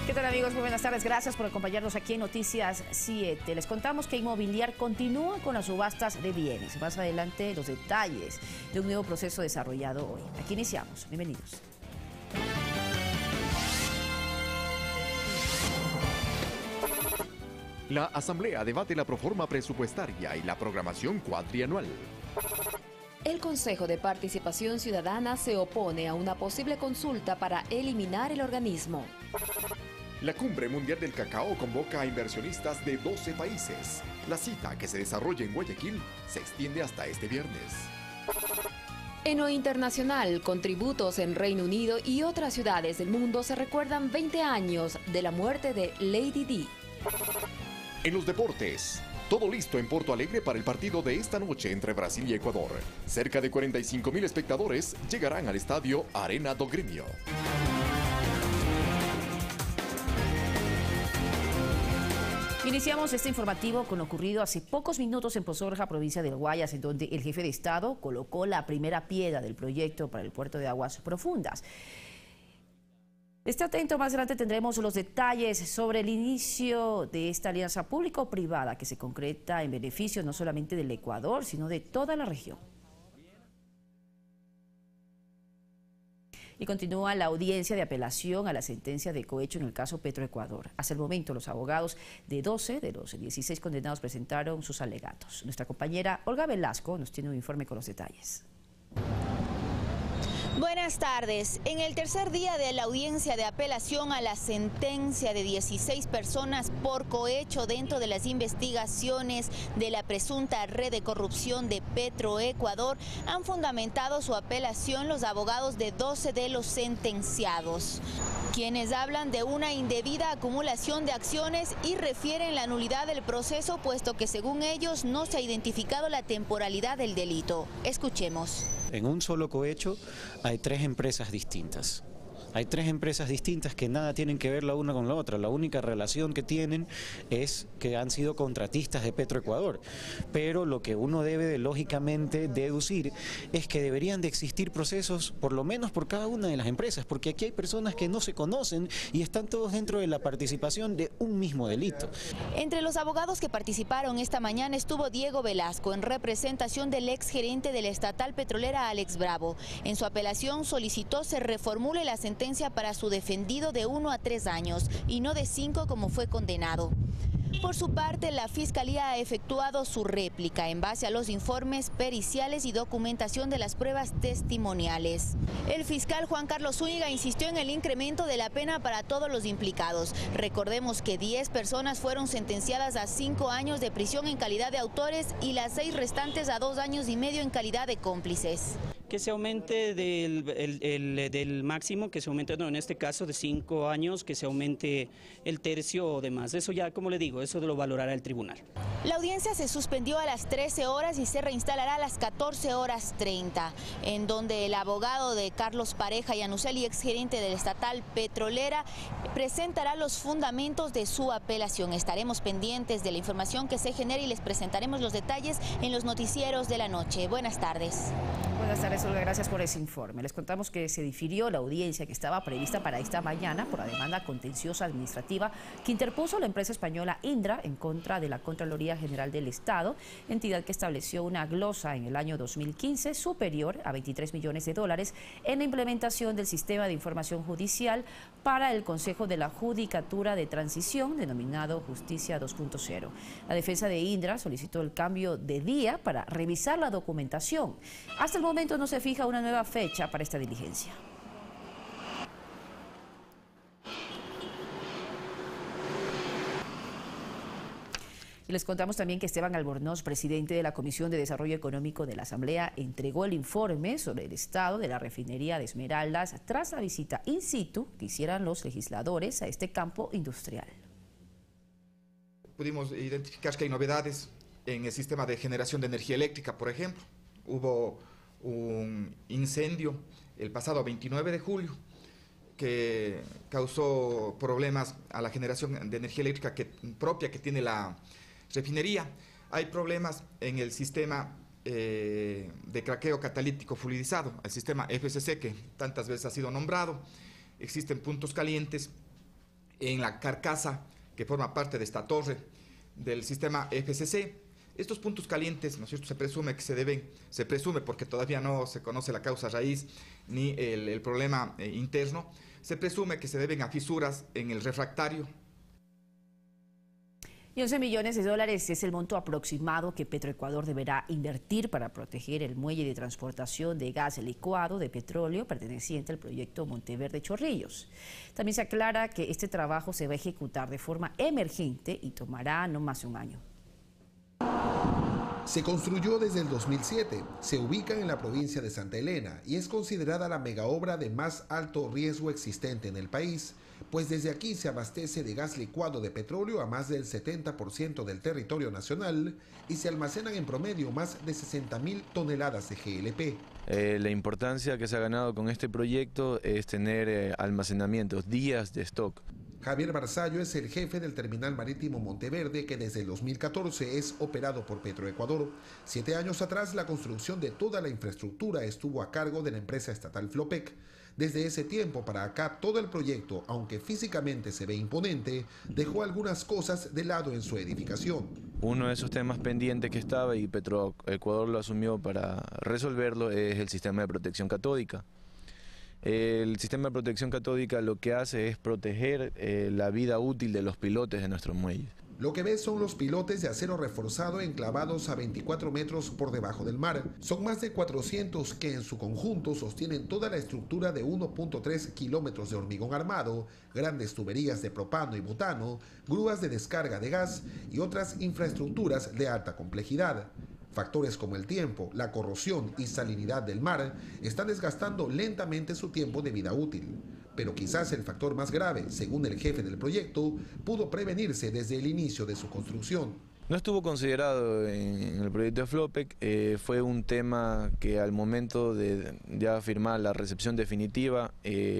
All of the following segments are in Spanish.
¿Qué tal, amigos? Muy buenas tardes. Gracias por acompañarnos aquí en Noticias 7. Les contamos que Inmobiliar continúa con las subastas de bienes. Más adelante los detalles de un nuevo proceso desarrollado hoy. Aquí iniciamos. Bienvenidos. La Asamblea debate la proforma presupuestaria y la programación cuatrianual. El Consejo de Participación Ciudadana se opone a una posible consulta para eliminar el organismo. La Cumbre Mundial del Cacao convoca a inversionistas de 12 países. La cita, que se desarrolla en Guayaquil, se extiende hasta este viernes. En lo internacional, con tributos en Reino Unido y otras ciudades del mundo se recuerdan 20 años de la muerte de Lady Di. En los deportes, todo listo en Porto Alegre para el partido de esta noche entre Brasil y Ecuador. Cerca de 45,000 espectadores llegarán al estadio Arena do Grêmio. Iniciamos este informativo con lo ocurrido hace pocos minutos en Pozorja, provincia del Guayas, en donde el jefe de Estado colocó la primera piedra del proyecto para el puerto de aguas profundas. Esté atento, más adelante tendremos los detalles sobre el inicio de esta alianza público-privada que se concreta en beneficio no solamente del Ecuador, sino de toda la región. Y continúa la audiencia de apelación a la sentencia de cohecho en el caso Petroecuador. Hasta el momento, los abogados de 12 de los 16 condenados presentaron sus alegatos. Nuestra compañera Olga Velasco nos tiene un informe con los detalles. Buenas tardes. En el tercer día de la audiencia de apelación a la sentencia de 16 personas por cohecho dentro de las investigaciones de la presunta red de corrupción de Petroecuador, han fundamentado su apelación los abogados de 12 de los sentenciados, quienes hablan de una indebida acumulación de acciones y refieren la nulidad del proceso, puesto que según ellos no se ha identificado la temporalidad del delito. Escuchemos. En un solo cohecho hay 3 empresas distintas. Hay 3 empresas distintas que nada tienen que ver la una con la otra. La única relación que tienen es que han sido contratistas de Petroecuador. Pero lo que uno debe de, lógicamente, deducir es que deberían de existir procesos, por lo menos por cada una de las empresas, porque aquí hay personas que no se conocen y están todos dentro de la participación de un mismo delito. Entre los abogados que participaron esta mañana estuvo Diego Velasco, en representación del exgerente de la estatal petrolera Alex Bravo. En su apelación solicitó se reformule la sentencia para su defendido de 1 a 3 años y no de 5 como fue condenado. Por su parte, la Fiscalía ha efectuado su réplica en base a los informes periciales y documentación de las pruebas testimoniales. El fiscal Juan Carlos Zúñiga insistió en el incremento de la pena para todos los implicados. Recordemos que 10 personas fueron sentenciadas a 5 años de prisión en calidad de autores y las 6 restantes a 2 años y medio en calidad de cómplices. Que se aumente del máximo, que se aumente, no, en este caso de 5 años, que se aumente el tercio o demás. Eso ya, como le digo, eso lo valorará el tribunal. La audiencia se suspendió a las 13 horas y se reinstalará a las 14:30, en donde el abogado de Carlos Pareja Yanuseli, exgerente de la estatal petrolera, presentará los fundamentos de su apelación. Estaremos pendientes de la información que se genere y les presentaremos los detalles en los noticieros de la noche. Buenas tardes. Buenas tardes, Olga, gracias por ese informe. Les contamos que se difirió la audiencia que estaba prevista para esta mañana por la demanda contenciosa administrativa que interpuso la empresa española Indra en contra de la Contraloría General del Estado, entidad que estableció una glosa en el año 2015 superior a $23 millones en la implementación del sistema de información judicial para el Consejo de la Judicatura de Transición, denominado Justicia 2.0. La defensa de Indra solicitó el cambio de día para revisar la documentación. Hasta el momento no se fija una nueva fecha para esta diligencia. Y les contamos también que Esteban Albornoz, presidente de la Comisión de Desarrollo Económico de la Asamblea, entregó el informe sobre el estado de la refinería de Esmeraldas tras la visita in situ que hicieran los legisladores a este campo industrial. Pudimos identificar que hay novedades en el sistema de generación de energía eléctrica, por ejemplo. Hubo un incendio el pasado 29 de julio que causó problemas a la generación de energía eléctrica propia que tiene la refinería. Hay problemas en el sistema de craqueo catalítico fluidizado, el sistema FCC que tantas veces ha sido nombrado. Existen puntos calientes en la carcasa que forma parte de esta torre del sistema FCC. Estos puntos calientes, ¿no es cierto?, se presume porque todavía no se conoce la causa raíz ni el problema interno, se presume que se deben a fisuras en el refractario. Y 11 millones de dólares es el monto aproximado que Petroecuador deberá invertir para proteger el muelle de transportación de gas licuado de petróleo perteneciente al proyecto Monteverde Chorrillos. También se aclara que este trabajo se va a ejecutar de forma emergente y tomará no más de un año. Se construyó desde el 2007, se ubica en la provincia de Santa Elena y es considerada la megaobra de más alto riesgo existente en el país, pues desde aquí se abastece de gas licuado de petróleo a más del 70% del territorio nacional y se almacenan en promedio más de 60.000 toneladas de GLP. La importancia que se ha ganado con este proyecto es tener almacenamientos, días de stock. Javier Barzallo es el jefe del terminal marítimo Monteverde, que desde el 2014 es operado por Petroecuador. 7 años atrás, la construcción de toda la infraestructura estuvo a cargo de la empresa estatal Flopec. Desde ese tiempo para acá, todo el proyecto, aunque físicamente se ve imponente, dejó algunas cosas de lado en su edificación. Uno de esos temas pendientes que estaba y Petroecuador lo asumió para resolverlo es el sistema de protección catódica. El sistema de protección catódica lo que hace es proteger la vida útil de los pilotes de nuestros muelles. Lo que ves son los pilotes de acero reforzado enclavados a 24 metros por debajo del mar. Son más de 400 que en su conjunto sostienen toda la estructura de 1.3 kilómetros de hormigón armado, grandes tuberías de propano y butano, grúas de descarga de gas y otras infraestructuras de alta complejidad. Factores como el tiempo, la corrosión y salinidad del mar están desgastando lentamente su tiempo de vida útil. Pero quizás el factor más grave, según el jefe del proyecto, pudo prevenirse desde el inicio de su construcción. No estuvo considerado en el proyecto de Flopec, fue un tema que al momento de ya firmar la recepción definitiva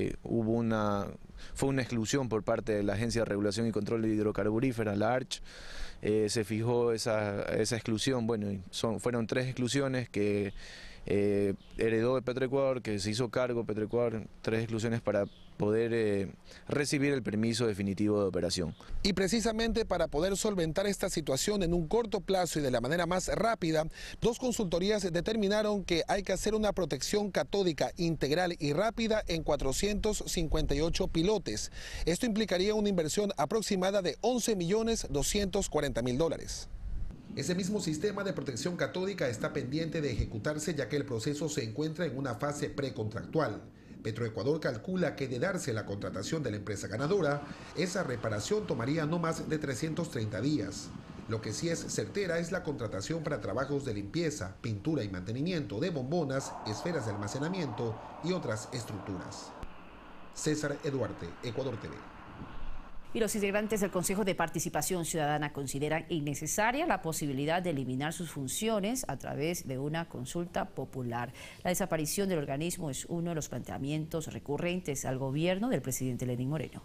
fue una exclusión por parte de la Agencia de Regulación y Control de Hidrocarburíferas, la ARCH. Se fijó esa exclusión, bueno, fueron 3 exclusiones que heredó de Petroecuador, que se hizo cargo Petroecuador, 3 exclusiones para poder recibir el permiso definitivo de operación. Y precisamente para poder solventar esta situación en un corto plazo y de la manera más rápida, 2 consultorías determinaron que hay que hacer una protección catódica integral y rápida en 458 pilotes. Esto implicaría una inversión aproximada de $11.240.000. Ese mismo sistema de protección catódica está pendiente de ejecutarse, ya que el proceso se encuentra en una fase precontractual. Petroecuador calcula que de darse la contratación de la empresa ganadora, esa reparación tomaría no más de 330 días. Lo que sí es certera es la contratación para trabajos de limpieza, pintura y mantenimiento de bombonas, esferas de almacenamiento y otras estructuras. César Eduarte, Ecuador TV. Y los integrantes del Consejo de Participación Ciudadana consideran innecesaria la posibilidad de eliminar sus funciones a través de una consulta popular. La desaparición del organismo es uno de los planteamientos recurrentes al gobierno del presidente Lenín Moreno.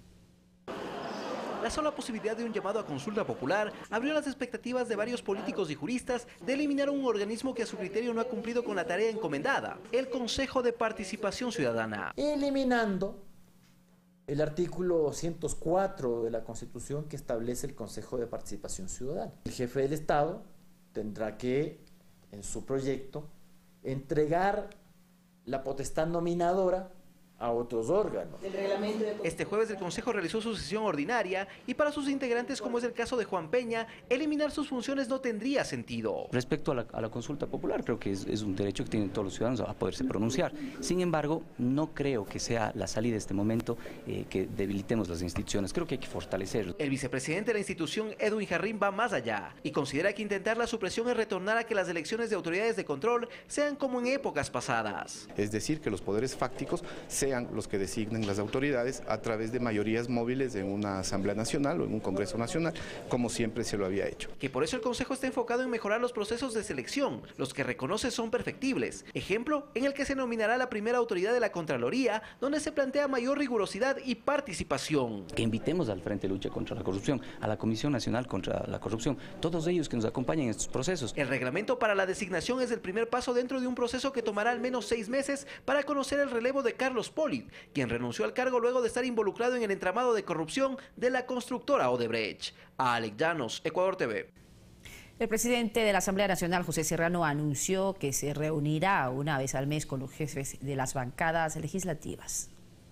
La sola posibilidad de un llamado a consulta popular abrió las expectativas de varios políticos y juristas de eliminar un organismo que a su criterio no ha cumplido con la tarea encomendada, el Consejo de Participación Ciudadana. Eliminando el artículo 104 de la Constitución que establece el Consejo de Participación Ciudadana. El jefe del Estado tendrá que, en su proyecto, entregar la potestad nominadora a otros órganos. Este jueves el Consejo realizó su sesión ordinaria y para sus integrantes, como es el caso de Juan Peña, eliminar sus funciones no tendría sentido. Respecto a la consulta popular, creo que es un derecho que tienen todos los ciudadanos a poderse pronunciar. Sin embargo, no creo que sea la salida de este momento que debilitemos las instituciones. Creo que hay que fortalecerlo. El vicepresidente de la institución, Edwin Jarrín, va más allá y considera que intentar la supresión es retornar a que las elecciones de autoridades de control sean como en épocas pasadas. Es decir, que los poderes fácticos sean los que designen las autoridades a través de mayorías móviles en una Asamblea Nacional o en un Congreso Nacional, como siempre se lo había hecho. Que por eso el Consejo está enfocado en mejorar los procesos de selección, los que reconoce son perfectibles. Ejemplo, en el que se nominará la primera autoridad de la Contraloría, donde se plantea mayor rigurosidad y participación. Que invitemos al Frente de Lucha contra la Corrupción, a la Comisión Nacional contra la Corrupción, todos ellos que nos acompañen en estos procesos. El reglamento para la designación es el primer paso dentro de un proceso que tomará al menos 6 meses para conocer el relevo de Carlos Pons, Poli, quien renunció al cargo luego de estar involucrado en el entramado de corrupción de la constructora Odebrecht. Alex Llanos, Ecuador TV. El presidente de la Asamblea Nacional, José Serrano, anunció que se reunirá una vez al mes con los jefes de las bancadas legislativas.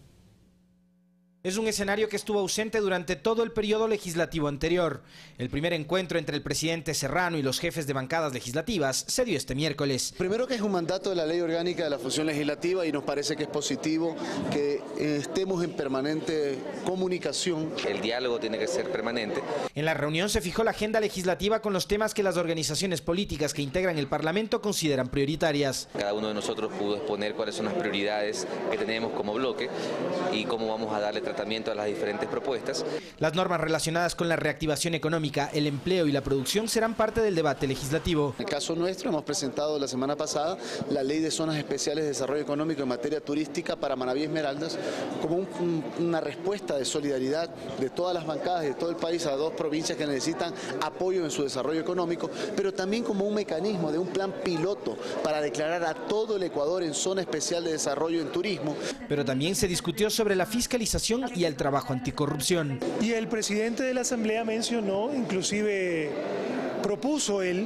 Es un escenario que estuvo ausente durante todo el periodo legislativo anterior. El primer encuentro entre el presidente Serrano y los jefes de bancadas legislativas se dio este miércoles. Primero que es un mandato de la Ley Orgánica de la Función Legislativa y nos parece que es positivo que estemos en permanente comunicación. El diálogo tiene que ser permanente. En la reunión se fijó la agenda legislativa con los temas que las organizaciones políticas que integran el Parlamento consideran prioritarias. Cada uno de nosotros pudo exponer cuáles son las prioridades que tenemos como bloque y cómo vamos a darle tratamiento a las diferentes propuestas. Las normas relacionadas con la reactivación económica, el empleo y la producción serán parte del debate legislativo. En el caso nuestro hemos presentado la semana pasada la Ley de Zonas Especiales de Desarrollo Económico en materia turística para Manabí y Esmeraldas como una respuesta de solidaridad de todas las bancadas de todo el país a dos provincias que necesitan apoyo en su desarrollo económico, pero también como un mecanismo de un plan piloto para declarar a todo el Ecuador en zona especial de desarrollo en turismo. Pero también se discutió sobre la fiscalización y el trabajo anticorrupción. Y el presidente de la Asamblea mencionó, inclusive propuso él,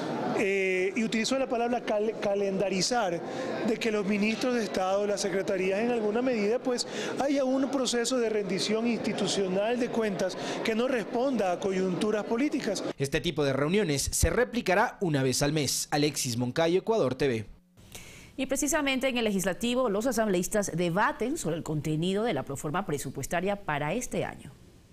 y utilizó la palabra calendarizar, de que los ministros de Estado, las secretarías en alguna medida, pues haya un proceso de rendición institucional de cuentas que no responda a coyunturas políticas. Este tipo de reuniones se replicará una vez al mes. Alexis Moncayo, Ecuador TV. Y precisamente en el legislativo, los asambleístas debaten sobre el contenido de la proforma presupuestaria para este año.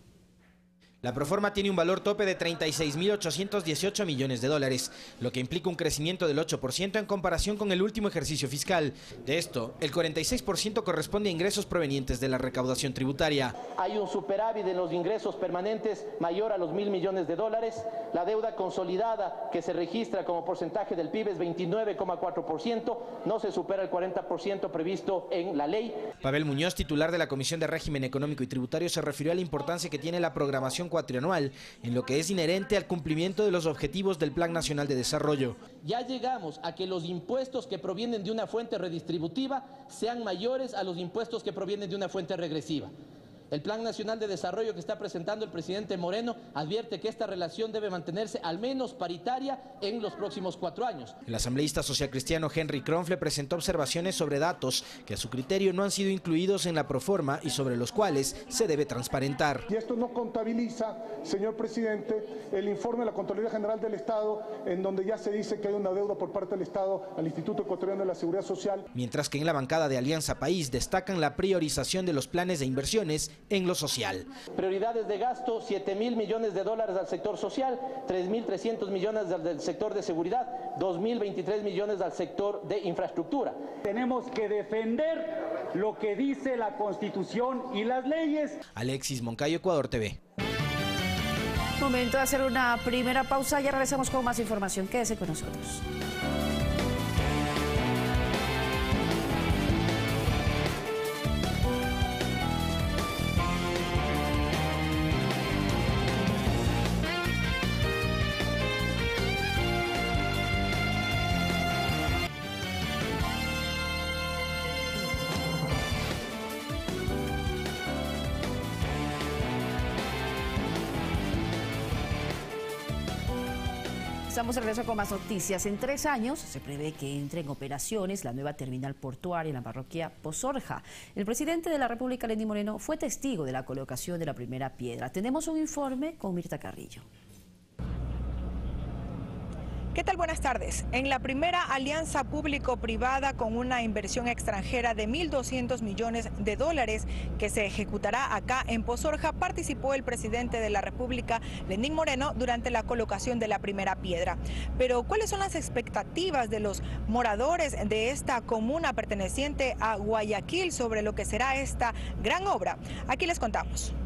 La proforma tiene un valor tope de 36.818 millones de dólares, lo que implica un crecimiento del 8% en comparación con el último ejercicio fiscal. De esto, el 46% corresponde a ingresos provenientes de la recaudación tributaria. Hay un superávit en los ingresos permanentes mayor a los 1.000 millones de dólares. La deuda consolidada que se registra como porcentaje del PIB es 29,4%, no se supera el 40% previsto en la ley. Pavel Muñoz, titular de la Comisión de Régimen Económico y Tributario, se refirió a la importancia que tiene la programación cuatrianual en lo que es inherente al cumplimiento de los objetivos del Plan Nacional de Desarrollo. Ya llegamos a que los impuestos que provienen de una fuente redistributiva sean mayores a los impuestos que provienen de una fuente regresiva. El Plan Nacional de Desarrollo que está presentando el presidente Moreno advierte que esta relación debe mantenerse al menos paritaria en los próximos 4 años. El asambleísta socialcristiano Henry Kronfle presentó observaciones sobre datos que a su criterio no han sido incluidos en la proforma y sobre los cuales se debe transparentar. Y esto no contabiliza, señor presidente, el informe de la Contraloría General del Estado, en donde ya se dice que hay una deuda por parte del Estado al Instituto Ecuatoriano de la Seguridad Social. Mientras que en la bancada de Alianza País destacan la priorización de los planes de inversiones en lo social. Prioridades de gasto, 7.000 millones de dólares al sector social, 3.300 millones del sector de seguridad, 2.023 millones al sector de infraestructura. Tenemos que defender lo que dice la Constitución y las leyes. Alexis Moncayo, Ecuador TV. Momento de hacer una primera pausa, ya regresamos con más información. Quédese con nosotros. Estamos de regreso con más noticias. En 3 años se prevé que entre en operaciones la nueva terminal portuaria en la parroquia Pozorja. El presidente de la República, Lenín Moreno, fue testigo de la colocación de la primera piedra. Tenemos un informe con Mirta Carrillo. ¿Qué tal? Buenas tardes. En la primera alianza público-privada con una inversión extranjera de 1.200 millones de dólares que se ejecutará acá en Pozorja, participó el presidente de la República, Lenín Moreno, durante la colocación de la primera piedra. Pero, ¿cuáles son las expectativas de los moradores de esta comuna perteneciente a Guayaquil sobre lo que será esta gran obra? Aquí les contamos.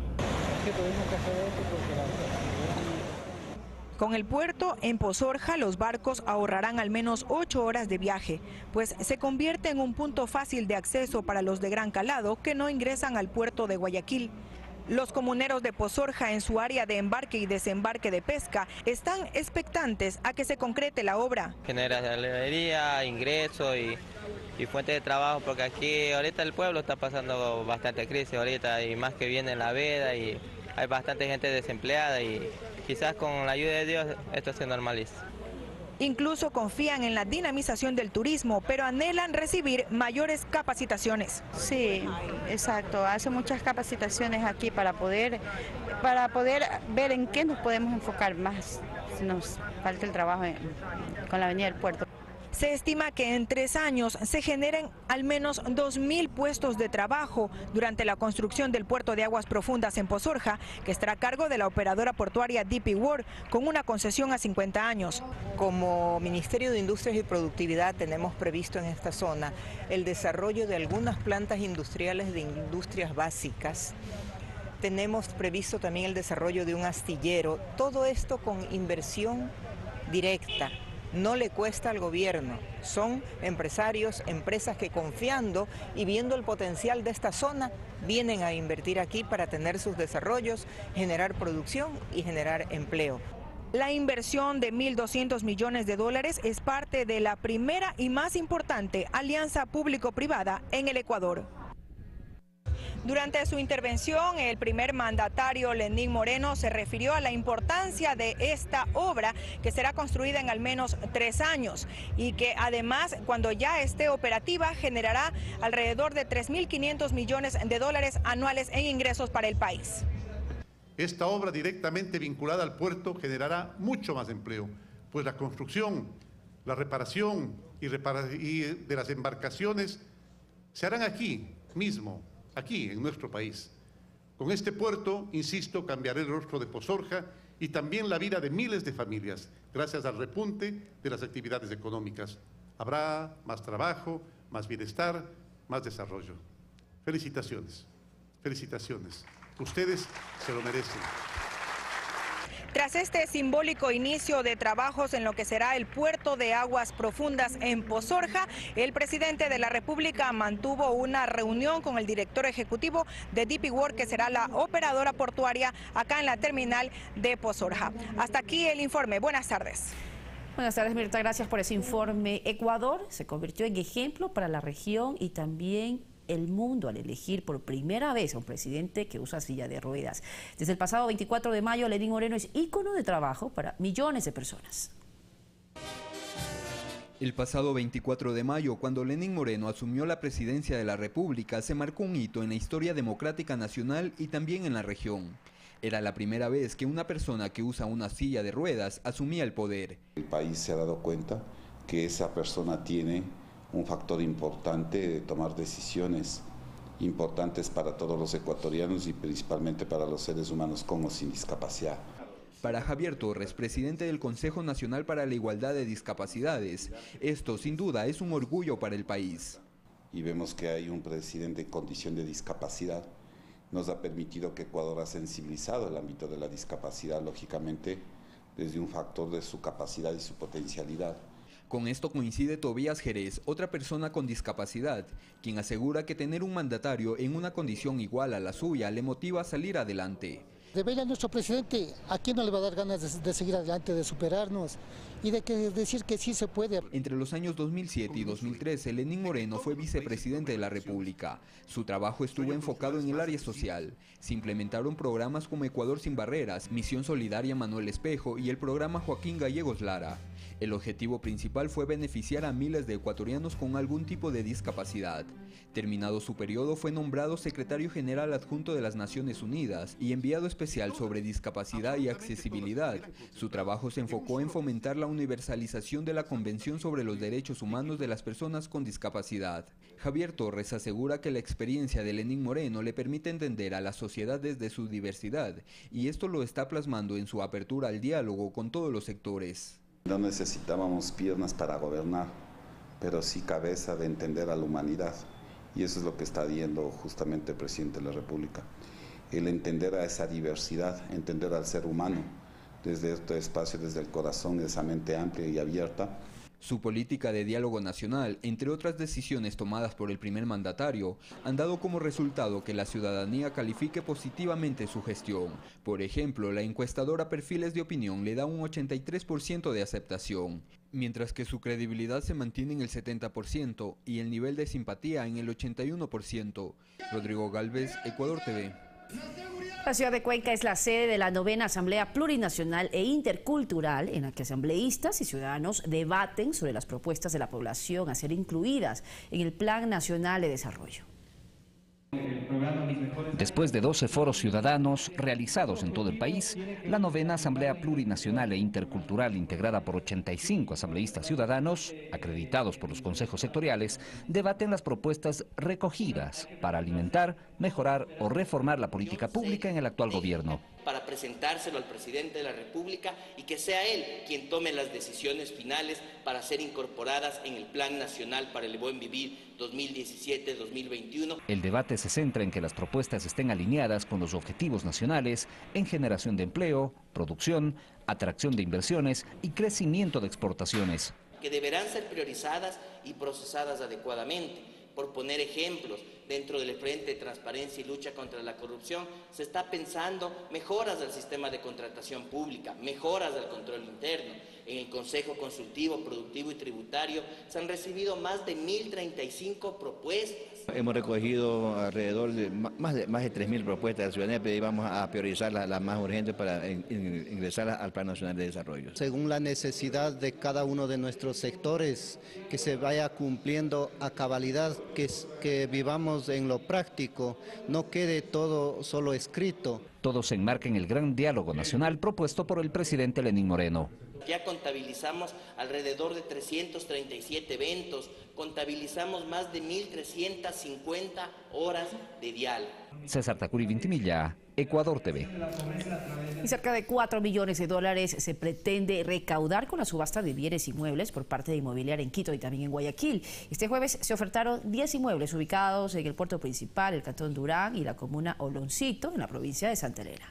Con el puerto en Pozorja, los barcos ahorrarán al menos 8 horas de viaje, pues se convierte en un punto fácil de acceso para los de gran calado que no ingresan al puerto de Guayaquil. Los comuneros de Pozorja, en su área de embarque y desembarque de pesca, están expectantes a que se concrete la obra. Genera alegría, ingreso y y fuente de trabajo, porque aquí ahorita el pueblo está pasando bastante crisis ahorita, y más que viene la veda y hay bastante gente desempleada, y quizás con la ayuda de Dios esto se normaliza. Incluso confían en la dinamización del turismo, pero anhelan recibir mayores capacitaciones. Sí, exacto. Hace muchas capacitaciones aquí para poder ver en qué nos podemos enfocar más si nos falta el trabajo con la avenida del puerto. Se estima que en 3 años se generen al menos 2.000 puestos de trabajo durante la construcción del puerto de aguas profundas en Pozorja, que estará a cargo de la operadora portuaria DP World, con una concesión a 50 años. Como Ministerio de Industrias y Productividad tenemos previsto en esta zona el desarrollo de algunas plantas industriales de industrias básicas. Tenemos previsto también el desarrollo de un astillero, todo esto con inversión directa. No le cuesta al gobierno, son empresarios, empresas que confiando y viendo el potencial de esta zona, vienen a invertir aquí para tener sus desarrollos, generar producción y generar empleo. La inversión de $1.200 millones es parte de la primera y más importante alianza público-privada en el Ecuador. Durante su intervención, el primer mandatario, Lenín Moreno, se refirió a la importancia de esta obra, que será construida en al menos 3 años y que además, cuando ya esté operativa, generará alrededor de $3.500 millones anuales en ingresos para el país. Esta obra directamente vinculada al puerto generará mucho más empleo, pues la construcción, la reparación y de las embarcaciones se harán aquí mismo, aquí en nuestro país. Con este puerto, insisto, cambiará el rostro de Pozorja y también la vida de miles de familias, gracias al repunte de las actividades económicas. Habrá más trabajo, más bienestar, más desarrollo. Felicitaciones, felicitaciones. Ustedes se lo merecen. Tras este simbólico inicio de trabajos en lo que será el puerto de aguas profundas en Pozorja, el presidente de la República mantuvo una reunión con el director ejecutivo de DP World, que será la operadora portuaria acá en la terminal de Pozorja. Hasta aquí el informe. Buenas tardes. Buenas tardes, Mirta. Gracias por ese informe. Ecuador se convirtió en ejemplo para la región y también el mundo al elegir por primera vez a un presidente que usa silla de ruedas. Desde el pasado 24 de mayo, Lenín Moreno es ícono de trabajo para millones de personas. El pasado 24 de mayo, cuando Lenín Moreno asumió la presidencia de la República, se marcó un hito en la historia democrática nacional y también en la región. Era la primera vez que una persona que usa una silla de ruedas asumía el poder. El país se ha dado cuenta que esa persona tiene un factor importante de tomar decisiones importantes para todos los ecuatorianos y principalmente para los seres humanos con o sin discapacidad. Para Javier Torres, presidente del Consejo Nacional para la Igualdad de Discapacidades, esto sin duda es un orgullo para el país. Y vemos que hay un presidente en condición de discapacidad. Nos ha permitido que Ecuador ha sensibilizado el ámbito de la discapacidad, lógicamente, desde un factor de su capacidad y su potencialidad. Con esto coincide Tobías Jerez, otra persona con discapacidad, quien asegura que tener un mandatario en una condición igual a la suya le motiva a salir adelante. De ver a nuestro presidente, ¿a quién no le va a dar ganas de seguir adelante, de superarnos y de decir que sí se puede? Entre los años 2007 y 2013, Lenín Moreno fue vicepresidente de la República. Su trabajo estuvo enfocado en el área social. Se implementaron programas como Ecuador sin Barreras, Misión Solidaria Manuel Espejo y el programa Joaquín Gallegos Lara. El objetivo principal fue beneficiar a miles de ecuatorianos con algún tipo de discapacidad. Terminado su periodo, fue nombrado secretario general adjunto de las Naciones Unidas y enviado especial sobre discapacidad y accesibilidad. Su trabajo se enfocó en fomentar la universalización de la Convención sobre los Derechos Humanos de las Personas con Discapacidad. Javier Torres asegura que la experiencia de Lenín Moreno le permite entender a la sociedad desde su diversidad, y esto lo está plasmando en su apertura al diálogo con todos los sectores. No necesitábamos piernas para gobernar, pero sí cabeza de entender a la humanidad. Y eso es lo que está viendo justamente el presidente de la República. El entender a esa diversidad, entender al ser humano desde este espacio, desde el corazón, de esa mente amplia y abierta. Su política de diálogo nacional, entre otras decisiones tomadas por el primer mandatario, han dado como resultado que la ciudadanía califique positivamente su gestión. Por ejemplo, la encuestadora Perfiles de Opinión le da un 83% de aceptación, mientras que su credibilidad se mantiene en el 70% y el nivel de simpatía en el 81%. Rodrigo Galvez, Ecuador TV. La ciudad de Cuenca es la sede de la 9ª Asamblea Plurinacional e Intercultural, en la que asambleístas y ciudadanos debaten sobre las propuestas de la población a ser incluidas en el Plan Nacional de Desarrollo. Después de 12 foros ciudadanos realizados en todo el país, la 9ª Asamblea Plurinacional e Intercultural, integrada por 85 asambleístas ciudadanos, acreditados por los consejos sectoriales, debaten las propuestas recogidas para alimentar, mejorar o reformar la política pública en el actual gobierno. Para presentárselo al presidente de la República y que sea él quien tome las decisiones finales para ser incorporadas en el Plan Nacional para el Buen Vivir 2017-2021. El debate se centra en que las propuestas estén alineadas con los objetivos nacionales en generación de empleo, producción, atracción de inversiones y crecimiento de exportaciones. Que deberán ser priorizadas y procesadas adecuadamente. Por poner ejemplos, dentro del Frente de Transparencia y Lucha contra la Corrupción se está pensando mejoras del sistema de contratación pública, mejoras del control interno. En el Consejo Consultivo, Productivo y Tributario se han recibido más de 1.035 propuestas. Hemos recogido alrededor de más de 3.000 propuestas de la ciudadanía, pero vamos a priorizar las más urgentes para ingresar al Plan Nacional de Desarrollo. Según la necesidad de cada uno de nuestros sectores, que se vaya cumpliendo a cabalidad, que vivamos en lo práctico, no quede todo solo escrito. Todo se enmarca en el gran diálogo nacional propuesto por el presidente Lenín Moreno. Ya contabilizamos alrededor de 337 eventos, contabilizamos más de 1.350 horas de diálogo. César Tacuri Vintimilla, Ecuador TV. Y cerca de 4 millones de dólares se pretende recaudar con la subasta de bienes inmuebles por parte de Inmobiliaria en Quito y también en Guayaquil. Este jueves se ofertaron 10 inmuebles ubicados en el puerto principal, el cantón Durán y la comuna Oloncito, en la provincia de Santa Elena.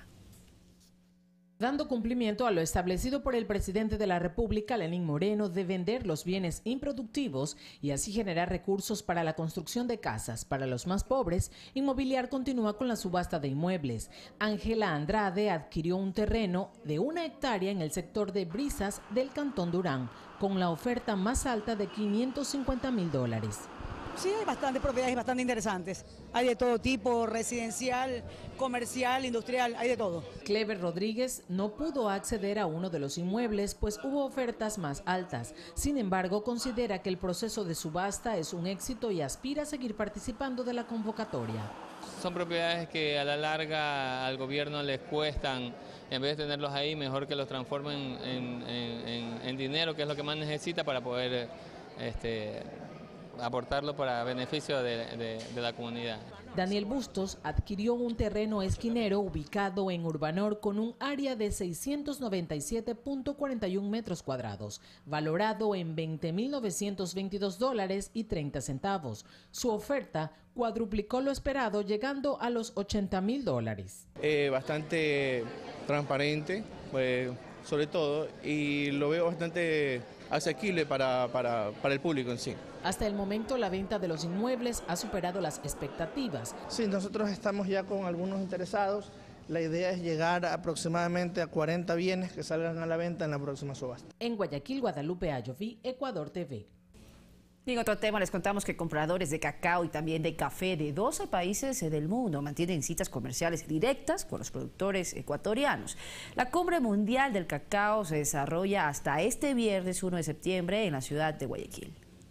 Dando cumplimiento a lo establecido por el presidente de la República, Lenín Moreno, de vender los bienes improductivos y así generar recursos para la construcción de casas para los más pobres, Inmobiliar continúa con la subasta de inmuebles. Ángela Andrade adquirió un terreno de 1 hectárea en el sector de Brisas del cantón Durán, con la oferta más alta de $550.000. Sí, hay bastantes propiedades bastante interesantes. Hay de todo tipo, residencial, comercial, industrial, hay de todo. Clever Rodríguez no pudo acceder a uno de los inmuebles, pues hubo ofertas más altas. Sin embargo, considera que el proceso de subasta es un éxito y aspira a seguir participando de la convocatoria. Son propiedades que a la larga al gobierno les cuestan, en vez de tenerlos ahí, mejor que los transformen en dinero, que es lo que más necesita para poder aportarlo para beneficio de la comunidad. Daniel Bustos adquirió un terreno esquinero ubicado en Urbanor con un área de 697.41 metros cuadrados, valorado en $20.922.30. Su oferta cuadruplicó lo esperado, llegando a los $80.000. Bastante transparente, sobre todo, y lo veo bastante asequible para el público en sí. Hasta el momento la venta de los inmuebles ha superado las expectativas. Sí, nosotros estamos ya con algunos interesados. La idea es llegar aproximadamente a 40 bienes que salgan a la venta en la próxima subasta. En Guayaquil, Guadalupe Ayoví, Ecuador TV. Y en otro tema les contamos que compradores de cacao y también de café de 12 países del mundo mantienen citas comerciales directas con los productores ecuatorianos. La Cumbre Mundial del Cacao se desarrolla hasta este viernes 1 de septiembre en la ciudad de Guayaquil.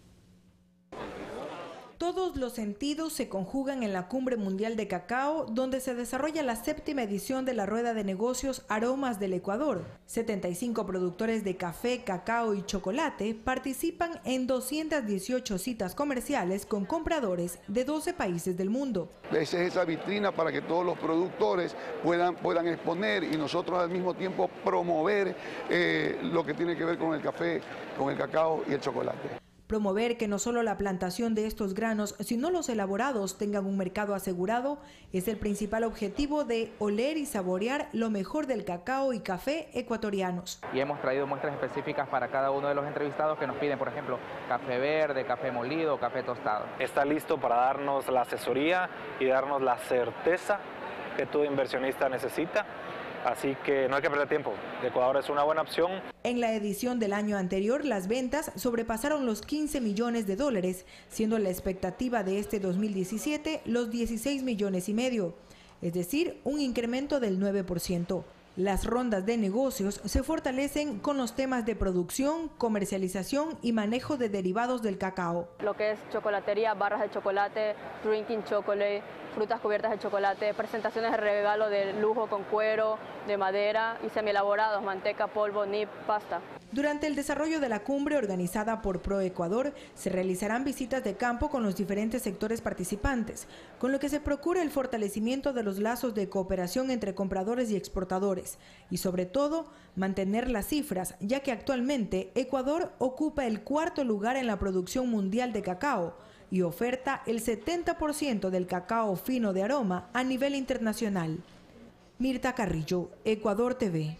Todos los sentidos se conjugan en la Cumbre Mundial de Cacao, donde se desarrolla la 7ª edición de la Rueda de Negocios Aromas del Ecuador. 75 productores de café, cacao y chocolate participan en 218 citas comerciales con compradores de 12 países del mundo. Esa es esa vitrina para que todos los productores puedan exponer y nosotros al mismo tiempo promover lo que tiene que ver con el café, con el cacao y el chocolate. Promover que no solo la plantación de estos granos, sino los elaborados tengan un mercado asegurado es el principal objetivo de oler y saborear lo mejor del cacao y café ecuatorianos. Y hemos traído muestras específicas para cada uno de los entrevistados que nos piden, por ejemplo, café verde, café molido, café tostado. Está listo para darnos la asesoría y darnos la certeza que todo inversionista necesita. Así que no hay que perder tiempo. Ecuador es una buena opción. En la edición del año anterior, las ventas sobrepasaron los 15 millones de dólares, siendo la expectativa de este 2017 los 16 millones y medio, es decir, un incremento del 9%. Las rondas de negocios se fortalecen con los temas de producción, comercialización y manejo de derivados del cacao. Lo que es chocolatería, barras de chocolate, drinking chocolate, frutas cubiertas de chocolate, presentaciones de regalo de lujo con cuero, de madera y semielaborados, manteca, polvo, nib, pasta. Durante el desarrollo de la cumbre organizada por ProEcuador, se realizarán visitas de campo con los diferentes sectores participantes, con lo que se procura el fortalecimiento de los lazos de cooperación entre compradores y exportadores, y sobre todo, mantener las cifras, ya que actualmente Ecuador ocupa el 4º lugar en la producción mundial de cacao, y oferta el 70% del cacao fino de aroma a nivel internacional. Mirta Carrillo, Ecuador TV.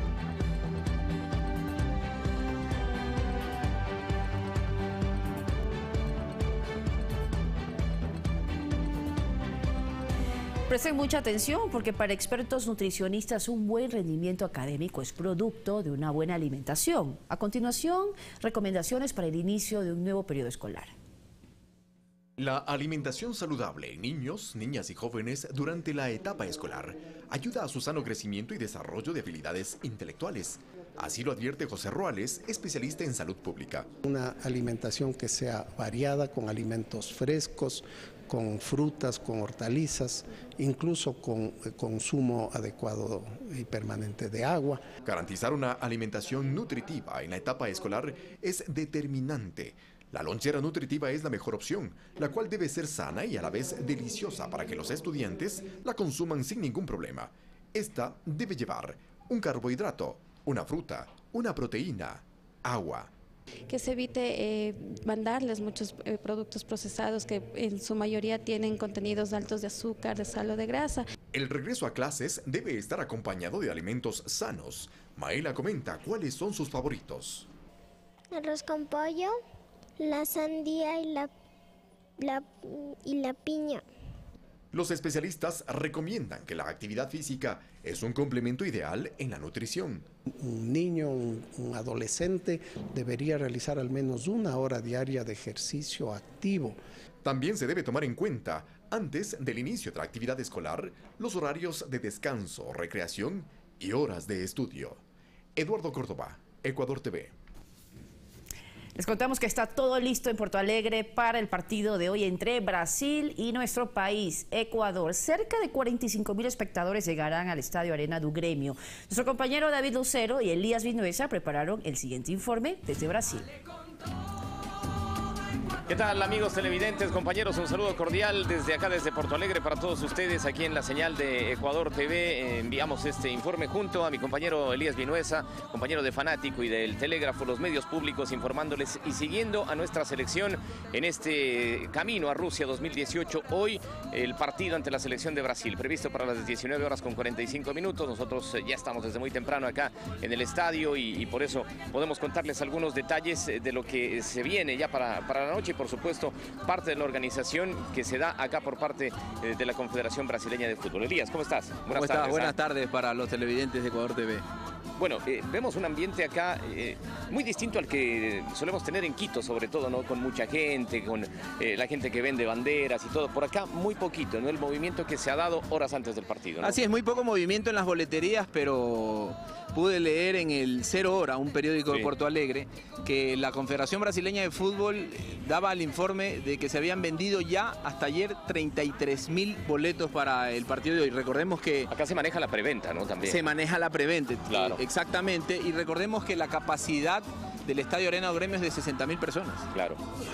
Presten mucha atención porque para expertos nutricionistas un buen rendimiento académico es producto de una buena alimentación. A continuación, recomendaciones para el inicio de un nuevo periodo escolar. La alimentación saludable en niños, niñas y jóvenes durante la etapa escolar ayuda a su sano crecimiento y desarrollo de habilidades intelectuales. Así lo advierte José Ruales, especialista en salud pública. Una alimentación que sea variada, con alimentos frescos, con frutas, con hortalizas, incluso con consumo adecuado y permanente de agua. Garantizar una alimentación nutritiva en la etapa escolar es determinante. La lonchera nutritiva es la mejor opción, la cual debe ser sana y a la vez deliciosa para que los estudiantes la consuman sin ningún problema. Esta debe llevar un carbohidrato, una fruta, una proteína, agua. Que se evite mandarles muchos productos procesados que en su mayoría tienen contenidos altos de azúcar, de sal o de grasa. El regreso a clases debe estar acompañado de alimentos sanos. Maela comenta cuáles son sus favoritos. Arroz con pollo, la sandía y la piña. Los especialistas recomiendan que la actividad física es un complemento ideal en la nutrición. Un niño, un adolescente debería realizar al menos 1 hora diaria de ejercicio activo. También se debe tomar en cuenta, antes del inicio de la actividad escolar, los horarios de descanso, recreación y horas de estudio. Eduardo Córdoba, Ecuador TV. Les contamos que está todo listo en Porto Alegre para el partido de hoy entre Brasil y nuestro país, Ecuador. Cerca de 45.000 espectadores llegarán al Estadio Arena do Grêmio. Nuestro compañero David Lucero y Elías Vinuesa prepararon el siguiente informe desde Brasil. ¿Qué tal, amigos televidentes, compañeros? Un saludo cordial desde acá, desde Porto Alegre, para todos ustedes aquí en la señal de Ecuador TV. Enviamos este informe junto a mi compañero Elías Vinuesa, compañero de Fanático y del Telégrafo, los medios públicos, informándoles y siguiendo a nuestra selección en este camino a Rusia 2018. Hoy el partido ante la selección de Brasil, previsto para las 19 horas con 45 minutos. Nosotros ya estamos desde muy temprano acá en el estadio y por eso podemos contarles algunos detalles de lo que se viene ya para la noche. Por supuesto, parte de la organización que se da acá por parte de la Confederación Brasileña de Fútbol. Elías, ¿cómo estás? Buenas tardes. Buenas tardes para los televidentes de Ecuador TV. Bueno, vemos un ambiente acá muy distinto al que solemos tener en Quito, sobre todo, ¿no? Con mucha gente, con la gente que vende banderas y todo. Por acá muy poquito, ¿no? El movimiento que se ha dado horas antes del partido, ¿no? Así es, muy poco movimiento en las boleterías, pero pude leer en el 0 Hora, un periódico de Porto Alegre, que la Confederación Brasileña de Fútbol daba el informe de que se habían vendido ya hasta ayer 33.000 boletos para el partido de hoy. Recordemos que... Acá se maneja la preventa, ¿no? También. Se maneja la preventa, claro. Exactamente, y recordemos que la capacidad del Estadio Arena do Grêmio es de 60.000 personas. Claro.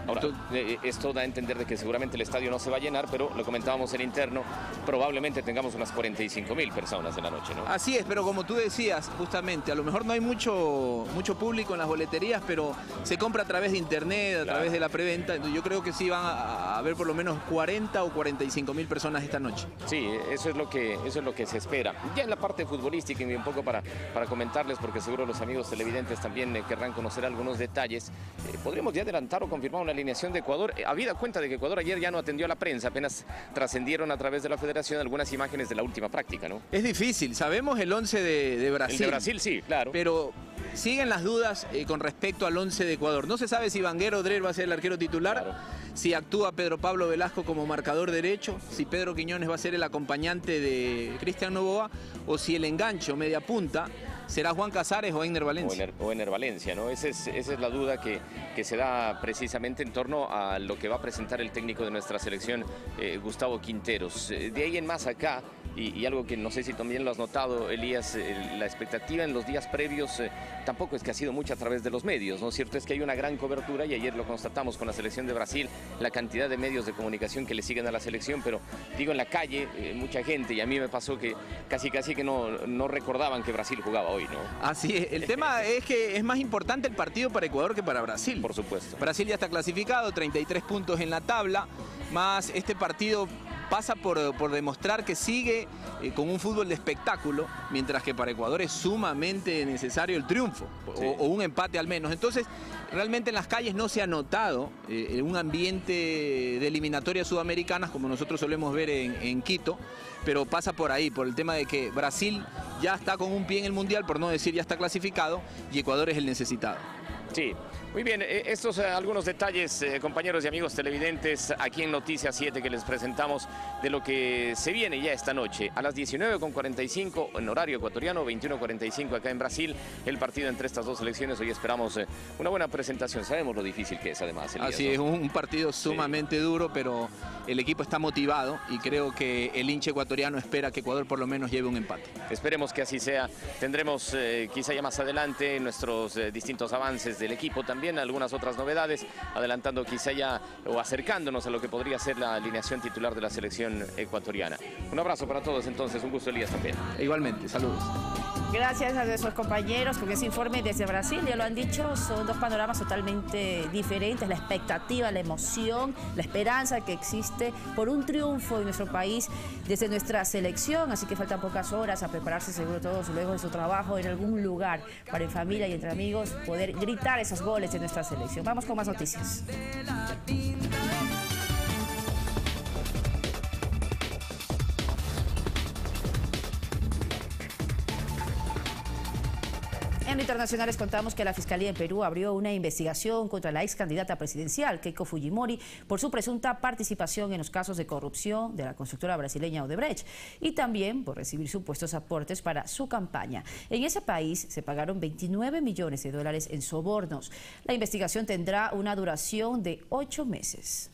Ahora, esto da a entender de que seguramente el estadio no se va a llenar, pero lo comentábamos en interno, probablemente tengamos unas 45.000 personas en la noche, ¿no? Así es, pero como tú decías, justamente, a lo mejor no hay mucho público en las boleterías, pero se compra a través de internet, a través de la preventa. Yo creo que sí van a haber por lo menos 40 o 45.000 personas esta noche. Sí, eso es lo que se espera. Ya en la parte futbolística, y un poco para comentarles, porque seguro los amigos televidentes también querrán conocer algunos detalles, podríamos ya adelantar o confirmar una alineación de Ecuador. Habida cuenta de que Ecuador ayer ya no atendió a la prensa, apenas trascendieron a través de la federación algunas imágenes de la última práctica, ¿no? Es difícil, sabemos el 11 de Brasil. El de Brasil sí, claro. Pero siguen las dudas con respecto al 11 de Ecuador. No se sabe si Vanguero Drer va a ser el arquero titular, claro, si actúa Pedro Pablo Velasco como marcador derecho, si Pedro Quiñones va a ser el acompañante de Cristian Novoa, o si el enganche o media punta será Juan Casares o Ener Valencia. O Ener Valencia, ¿no? Esa es la duda que se da precisamente en torno a lo que va a presentar el técnico de nuestra selección, Gustavo Quinteros. De ahí en más acá, y algo que no sé si también lo has notado, Elías, la expectativa en los días previos tampoco es que ha sido mucha a través de los medios, ¿no? Cierto es que hay una gran cobertura, y ayer lo constatamos con la selección de Brasil, la cantidad de medios de comunicación que le siguen a la selección, pero digo, en la calle, mucha gente, y a mí me pasó que casi que no recordaban que Brasil jugaba hoy, ¿no? Así es, el tema es que es más importante el partido para Ecuador que para Brasil. Por supuesto. Brasil ya está clasificado, 33 puntos en la tabla, más este partido pasa por demostrar que sigue con un fútbol de espectáculo, mientras que para Ecuador es sumamente necesario el triunfo, sí, o un empate al menos. Entonces, realmente en las calles no se ha notado un ambiente de eliminatorias sudamericanas como nosotros solemos ver en Quito, pero pasa por ahí, por el tema de que Brasil ya está con un pie en el Mundial, por no decir ya está clasificado, y Ecuador es el necesitado. Sí, muy bien, estos algunos detalles, compañeros y amigos televidentes, aquí en Noticias 7 que les presentamos de lo que se viene ya esta noche. A las 19:45 en horario ecuatoriano, 21:45 acá en Brasil, el partido entre estas dos selecciones. Hoy esperamos una buena presentación, sabemos lo difícil que es además. Elías, así es, un partido sumamente duro, pero el equipo está motivado y creo que el hincha ecuatoriano espera que Ecuador por lo menos lleve un empate. Esperemos que así sea. Tendremos quizá ya más adelante nuestros distintos avances del equipo, también algunas otras novedades, adelantando quizá ya o acercándonos a lo que podría ser la alineación titular de la selección ecuatoriana. Un abrazo para todos entonces, un gusto, Elías, también. Igualmente, saludos. Gracias a nuestros compañeros con ese informe desde Brasil, ya lo han dicho, son dos panoramas totalmente diferentes, la expectativa, la emoción, la esperanza que existe por un triunfo en nuestro país desde nuestra selección, así que faltan pocas horas a prepararse seguro todos luego de su trabajo en algún lugar para en familia y entre amigos poder gritar esos goles de nuestra selección. Vamos con más noticias. En lo internacional les contamos que la Fiscalía en Perú abrió una investigación contra la ex candidata presidencial Keiko Fujimori por su presunta participación en los casos de corrupción de la constructora brasileña Odebrecht y también por recibir supuestos aportes para su campaña. En ese país se pagaron 29 millones de dólares en sobornos. La investigación tendrá una duración de 8 meses.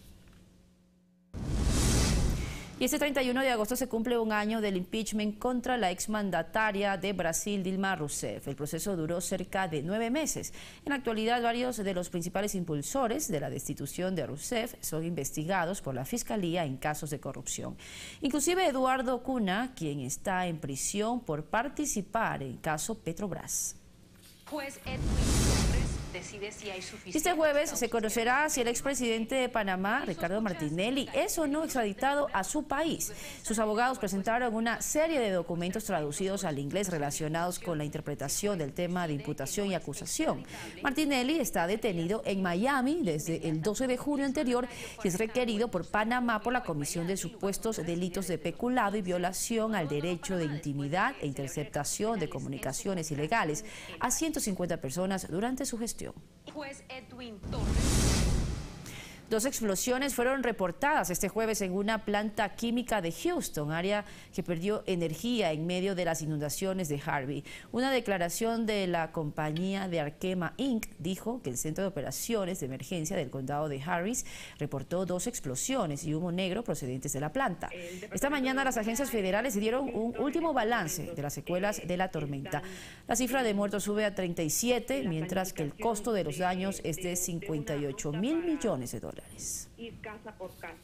Y este 31 de agosto se cumple un año del impeachment contra la exmandataria de Brasil, Dilma Rousseff. El proceso duró cerca de 9 meses. En la actualidad, varios de los principales impulsores de la destitución de Rousseff son investigados por la Fiscalía en casos de corrupción. Inclusive Eduardo Cunha, quien está en prisión por participar en el caso Petrobras. Juez decide si hay suficiente. Este jueves se conocerá si el expresidente de Panamá, Ricardo Martinelli, es o no extraditado a su país. Sus abogados presentaron una serie de documentos traducidos al inglés relacionados con la interpretación del tema de imputación y acusación. Martinelli está detenido en Miami desde el 12 de junio anterior y es requerido por Panamá por la comisión de supuestos delitos de peculado y violación al derecho de intimidad e interceptación de comunicaciones ilegales a 150 personas durante su gestión. Juez Edwin Torres. 2 explosiones fueron reportadas este jueves en una planta química de Houston, área que perdió energía en medio de las inundaciones de Harvey. Una declaración de la compañía de Arkema Inc. dijo que el Centro de Operaciones de Emergencia del condado de Harris reportó 2 explosiones y humo negro procedentes de la planta. Esta mañana las agencias federales dieron un último balance de las secuelas de la tormenta. La cifra de muertos sube a 37, mientras que el costo de los daños es de $58 mil millones. Ir casa por casa.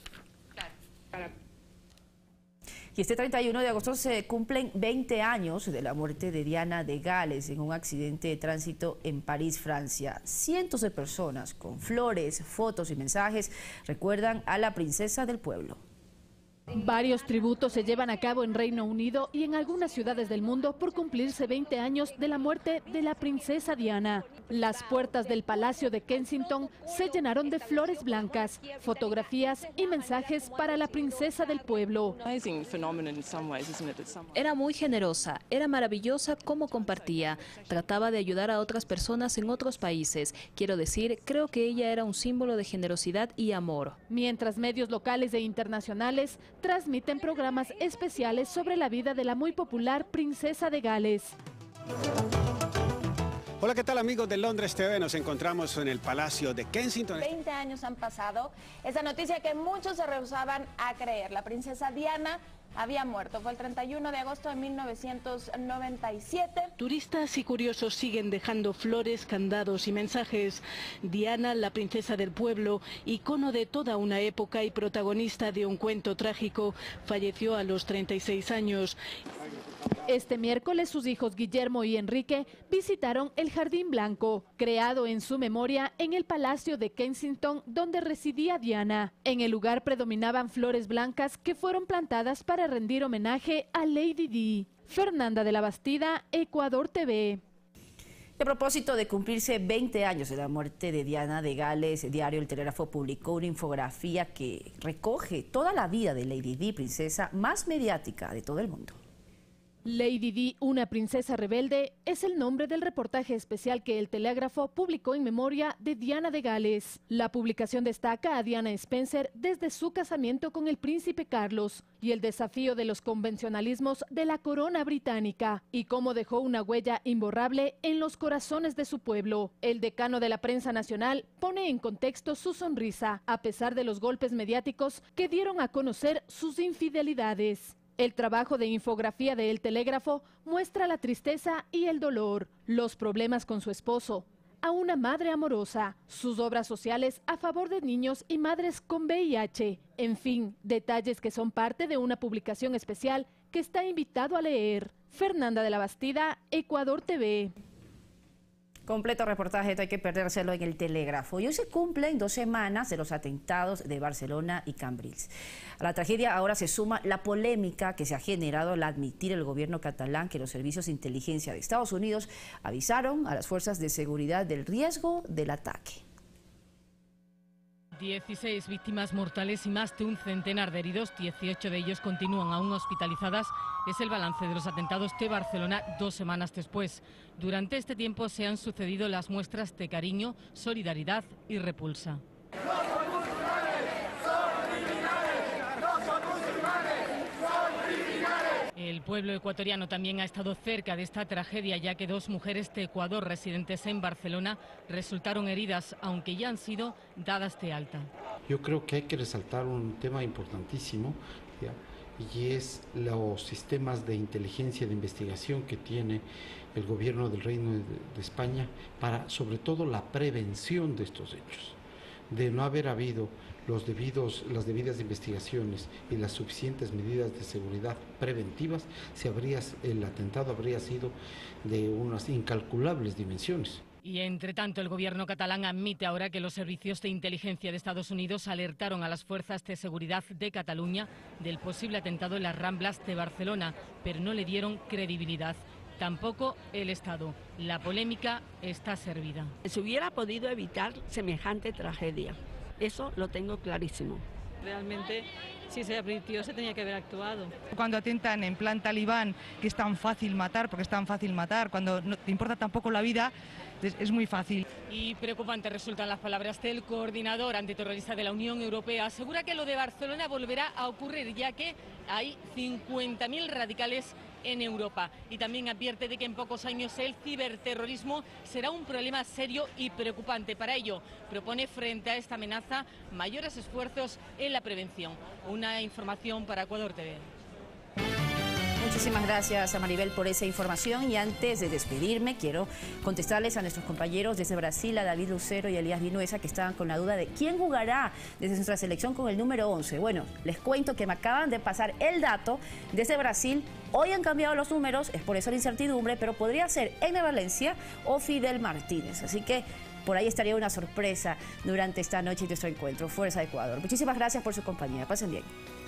Y este 31 de agosto se cumplen 20 años de la muerte de Diana de Gales en un accidente de tránsito en París, Francia. Cientos de personas con flores, fotos y mensajes recuerdan a la princesa del pueblo. Varios tributos se llevan a cabo en Reino Unido y en algunas ciudades del mundo por cumplirse 20 años de la muerte de la princesa Diana. Las puertas del Palacio de Kensington se llenaron de flores blancas, fotografías y mensajes para la princesa del pueblo. Era muy generosa, era maravillosa cómo compartía. Trataba de ayudar a otras personas en otros países. Quiero decir, creo que ella era un símbolo de generosidad y amor. Mientras medios locales e internacionales transmiten programas especiales sobre la vida de la muy popular princesa de Gales. Hola, ¿qué tal amigos de Londres TV? Nos encontramos en el Palacio de Kensington. 20 años han pasado. Esa noticia que muchos se rehusaban a creer. La princesa Diana había muerto. Fue el 31 de agosto de 1997. Turistas y curiosos siguen dejando flores, candados y mensajes. Diana, la princesa del pueblo, icono de toda una época y protagonista de un cuento trágico, falleció a los 36 años. Este miércoles sus hijos Guillermo y Enrique visitaron el Jardín Blanco, creado en su memoria en el Palacio de Kensington, donde residía Diana. En el lugar predominaban flores blancas que fueron plantadas para rendir homenaje a Lady Di. Fernanda de la Bastida, Ecuador TV. A propósito de cumplirse 20 años de la muerte de Diana de Gales, Diario El Telégrafo publicó una infografía que recoge toda la vida de Lady Di, princesa más mediática de todo el mundo. Lady Di, una princesa rebelde, es el nombre del reportaje especial que El Telégrafo publicó en memoria de Diana de Gales. La publicación destaca a Diana Spencer desde su casamiento con el príncipe Carlos y el desafío de los convencionalismos de la corona británica y cómo dejó una huella imborrable en los corazones de su pueblo. El decano de la prensa nacional pone en contexto su sonrisa, a pesar de los golpes mediáticos que dieron a conocer sus infidelidades. El trabajo de infografía de El Telégrafo muestra la tristeza y el dolor, los problemas con su esposo, a una madre amorosa, sus obras sociales a favor de niños y madres con VIH, en fin, detalles que son parte de una publicación especial que está invitado a leer. Fernanda de la Bastida, Ecuador TV. Completo reportaje, hay que perdérselo en El Telégrafo. Y hoy se cumplen 2 semanas de los atentados de Barcelona y Cambrils. A la tragedia ahora se suma la polémica que se ha generado al admitir el gobierno catalán que los servicios de inteligencia de Estados Unidos avisaron a las fuerzas de seguridad del riesgo del ataque. 16 víctimas mortales y más de un centenar de heridos, 18 de ellos continúan aún hospitalizadas. Es el balance de los atentados de Barcelona 2 semanas después. Durante este tiempo se han sucedido las muestras de cariño, solidaridad y repulsa. El pueblo ecuatoriano también ha estado cerca de esta tragedia, ya que 2 mujeres de Ecuador residentes en Barcelona resultaron heridas, aunque ya han sido dadas de alta. Yo creo que hay que resaltar un tema importantísimo, ¿ya? Y es los sistemas de inteligencia y de investigación que tiene el gobierno del Reino de España para, sobre todo, la prevención de estos hechos. De no haber habido las debidas investigaciones y las suficientes medidas de seguridad preventivas, el atentado habría sido de unas incalculables dimensiones. Y entre tanto, el gobierno catalán admite ahora que los servicios de inteligencia de Estados Unidos alertaron a las fuerzas de seguridad de Cataluña del posible atentado en las Ramblas de Barcelona, pero no le dieron credibilidad. Tampoco el Estado. La polémica está servida. Se hubiera podido evitar semejante tragedia. Eso lo tengo clarísimo. Realmente si se advirtió, se tenía que haber actuado. Cuando atentan en plan talibán, que es tan fácil matar, porque es tan fácil matar, cuando no te importa tampoco la vida, es muy fácil. Y preocupantes resultan las palabras del coordinador antiterrorista de la Unión Europea. Asegura que lo de Barcelona volverá a ocurrir, ya que hay 50.000 radicales en Europa. Y también advierte de que en pocos años el ciberterrorismo será un problema serio y preocupante. Para ello, propone frente a esta amenaza mayores esfuerzos en la prevención. Una información para Ecuador TV. Muchísimas gracias a Maribel por esa información, y antes de despedirme quiero contestarles a nuestros compañeros desde Brasil, a David Lucero y a Elías Vinuesa, que estaban con la duda de quién jugará desde nuestra selección con el número 11. Bueno, les cuento que me acaban de pasar el dato desde Brasil. Hoy han cambiado los números, es por eso la incertidumbre, pero podría ser Ener Valencia o Fidel Martínez. Así que por ahí estaría una sorpresa durante esta noche y nuestro encuentro. Fuerza Ecuador. Muchísimas gracias por su compañía. Pasen bien.